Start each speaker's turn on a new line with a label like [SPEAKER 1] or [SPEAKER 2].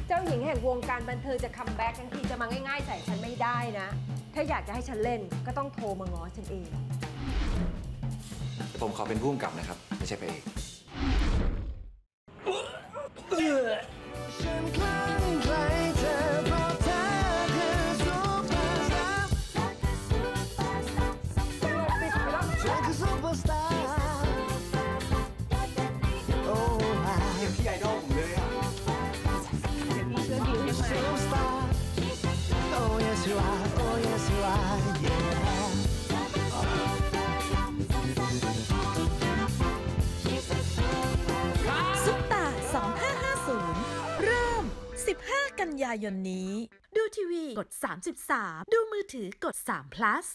[SPEAKER 1] เจ้าหญิงแห่งวงการบันเทิงจะคัมแบ็กทั้งทีจะมาง่ายๆใส่ฉันไม่ได้นะ ถ้าอยากจะให้ฉันเล่นก็ต้องโทรมาง้อฉันเอง
[SPEAKER 2] ผมขอเป็นผู้กำกับนะครับไม่ใช่พระเอก
[SPEAKER 3] ฉันคลั่งไคล้เธอเพราะเธอคือซุปเปอร์สตาร์เธอคือซุปเปอร์สตาร์โอ้ยพี่ไอดอลผมเลยอ่ะซุปเปอร์สตาร์โอ้ยสิวะโอ้ยสิวะ
[SPEAKER 4] ซุปตา 2550 เริ่ม 15 กันยายนนี้ ดูทีวีกด 33 ดูมือถือกด3 plus